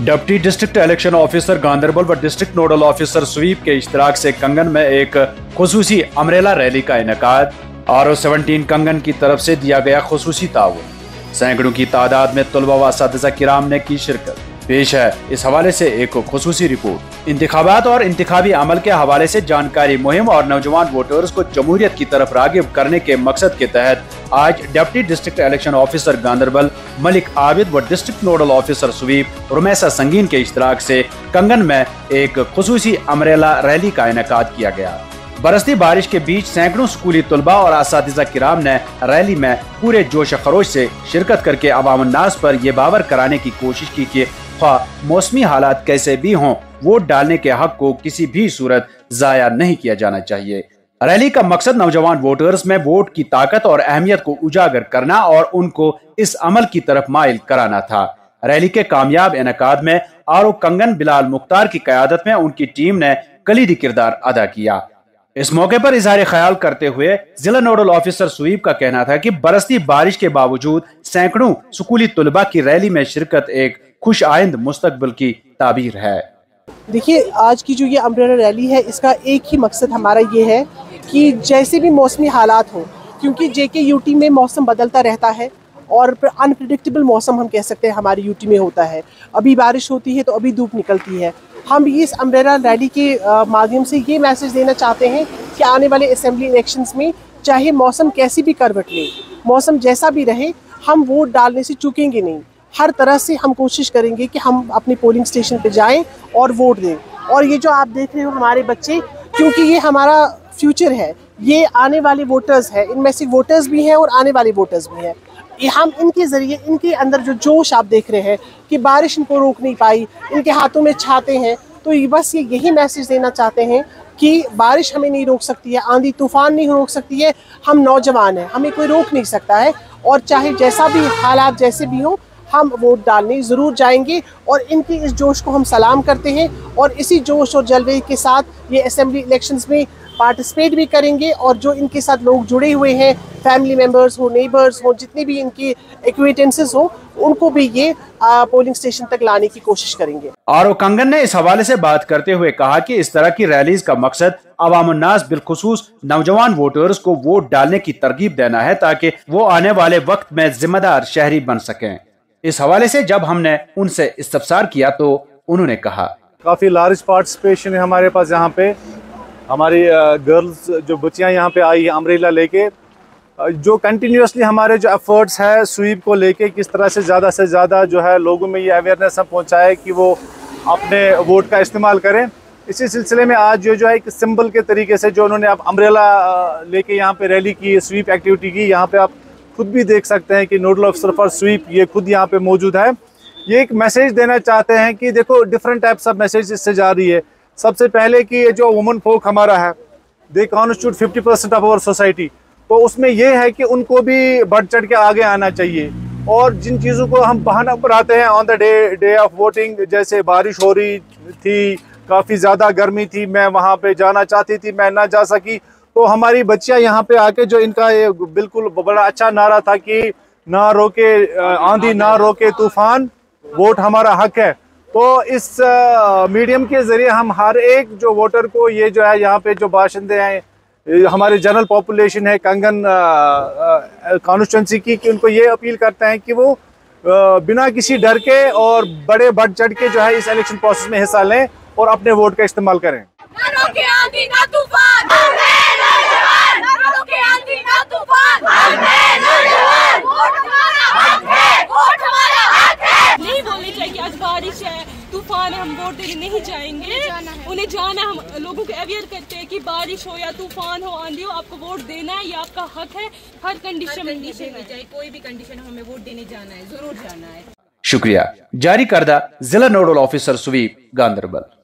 Deputy district election officer Ganderbal व district nodal officer SVEEP के इश्तराक से कंगन में एक खुसूसी अमरेला रैली का इनेकाद। RO17 कंगन की तरफ से दिया गया खुसूसी ताउन। सैकड़ों की तादाद में तलबा व असातिज़ा किराम ने की शिरकत। पेश है इस हवाले से एक खुसूसी रिपोर्ट। इंतखाबात और इंतखाबी अमल के हवाले से जानकारी मुहिम और नौजवान वोटर्स को जमहूरियत की तरफ रागिब करने के मकसद के तहत आज deputy district election officer Ganderbal Malik Abid व district nodal officer SVEEP Rumaisa Sangeen के इश्तराक से कंगन में एक खुसूसी अमरेला रैली का इनेकाद किया गया। बरसती बारिश के बीच सैकड़ों स्कूली तलबा और असातिज़ा किराम ने रैली में पूरे जोश खरोश से शिरकत करके अवाम अन्नास पर ये बावर कराने की कोशिश की कि मौसमी हालात कैसे भी हों, वोट डालने के हक को किसी भी सूरत जाया नहीं किया जाना चाहिए। रैली का मकसद नौजवान वोटर्स में वोट की ताकत और अहमियत को उजागर करना और उनको इस अमल की तरफ माइल कराना था। रैली के कामयाब इनेकाद में RO कंगन बिलाल मुख्तार की क़यादत में उनकी टीम ने कलीदी किरदार अदा किया। इस मौके पर इजहार ख्याल करते हुए जिला नोडल ऑफिसर स्वीप का कहना था कि बरसती बारिश के बावजूद सैकड़ों स्कूली तलबा की रैली में शिरकत एक खुश आइंद मुस्तकबिल की ताबीर है। देखिए, आज की जो ये अम्ब्रेला रैली है, इसका एक ही मकसद हमारा ये है कि जैसे भी मौसमी हालात हो, क्योंकि JK UT में मौसम बदलता रहता है और अनप्रेडिक्टेबल मौसम हम कह सकते हैं हमारी UT में होता है। अभी बारिश होती है तो अभी धूप निकलती है। हम इस अम्ब्रेला रैली के माध्यम से ये मैसेज देना चाहते हैं कि आने वाले असेंबली इलेक्शंस में चाहे मौसम कैसी भी करवट ले, मौसम जैसा भी रहे, हम वोट डालने से चूकेंगे नहीं। हर तरह से हम कोशिश करेंगे कि हम अपने पोलिंग स्टेशन पे जाएं और वोट दें। और ये जो आप देख रहे हो हमारे बच्चे, क्योंकि ये हमारा फ्यूचर है, ये आने वाले वोटर्स हैं, इनमें से वोटर्स भी हैं और आने वाले वोटर्स भी हैं। हम इनके ज़रिए, इनके अंदर जो जोश आप देख रहे हैं कि बारिश इनको रोक नहीं पाई, इनके हाथों में छाते हैं, तो बस ये यही मैसेज देना चाहते हैं कि बारिश हमें नहीं रोक सकती है, आंधी तूफान नहीं रोक सकती है। हम नौजवान हैं, हमें कोई रोक नहीं सकता है और चाहे जैसा भी हालात जैसे भी हों, हम वोट डालने ज़रूर जाएंगे। और इनकी इस जोश को हम सलाम करते हैं और इसी जोश और जल्वे के साथ ये असेंबली इलेक्शंस में पार्टिसिपेट भी करेंगे। और जो इनके साथ लोग जुड़े हुए हैं, फैमिली मेंबर्स हो, नेबर्स हो, जितने भी इनके एक्वेंटेंसेस हो, उनको भी ये पोलिंग स्टेशन तक लाने की कोशिश करेंगे। RO कंगन ने इस हवाले से बात करते हुए कहा कि इस तरह की रैलीज का मकसद अवाम उन्नास बिलखुसूस नौजवान वोटर्स को वोट डालने की तरगीब देना है ताकि वो आने वाले वक्त में जिम्मेदार शहरी बन सकें। इस हवाले से जब हमने उनसे इस्तफसार किया तो उन्होंने कहा, काफ़ी लार्ज पार्टिसिपेशन है हमारे पास। यहाँ पे हमारी गर्ल्स जो बच्चियाँ यहाँ पे आई है अम्ब्रेला लेके, जो कंटिन्यूसली हमारे जो एफर्ट्स है स्वीप को लेके किस तरह से ज़्यादा जो है लोगों में ये अवेयरनेस हम पहुँचाए कि वो अपने वोट का इस्तेमाल करें। इसी सिलसिले में आज जो है एक सिंबल के तरीके से जो उन्होंने अब अम्ब्रेला लेके यहाँ पे रैली की, स्वीप एक्टिविटी की, यहाँ पे आप खुद भी देख सकते हैं कि नोडल ऑफिसर फॉर स्वीप ये खुद यहाँ पे मौजूद है। ये एक मैसेज देना चाहते हैं कि देखो डिफरेंट टाइप्स ऑफ मैसेज इससे जा रही है। सबसे पहले कि ये जो वुमन फोक हमारा है, they constitute 50% of our society, तो उसमें ये है कि उनको भी बढ़ चढ़ के आगे आना चाहिए। और जिन चीज़ों को हम बहाना बनाते हैं on the day of voting, जैसे बारिश हो रही थी, काफ़ी ज़्यादा गर्मी थी, मैं वहाँ पे जाना चाहती थी, मैं ना जा सकी, तो हमारी बच्चियां यहाँ पे आके जो इनका ये बिल्कुल बड़ा अच्छा नारा था कि ना रोके आंधी, ना रोके तूफान, वोट हमारा हक है। तो इस मीडियम के ज़रिए हम हर एक जो वोटर को, ये जो है यहाँ पे जो बाशिंदे हैं, हमारे जनरल पॉपुलेशन है कंगन कॉन्स्टिट्यूंसी की, कि उनको ये अपील करते हैं कि वो बिना किसी डर के और बड़े बढ़ चढ़ के जो है इस इलेक्शन प्रोसेस में हिस्सा लें और अपने वोट का इस्तेमाल करें। नहीं बोलनी चाहिए कि आज बारिश है, तूफान है, हम वोट देने नहीं जाएंगे। उन्हें जाना, हम लोगों को अवेयर करते हैं कि बारिश हो या तूफान हो, आंधी हो, आपको वोट देना है, ये आपका हक है। हर कंडीशन में चाहे कोई भी कंडीशन हो, हमें वोट देने जाना है, जरूर जाना है। शुक्रिया। जारी करदा जिला नोडल ऑफिसर स्वीप गांदरबल।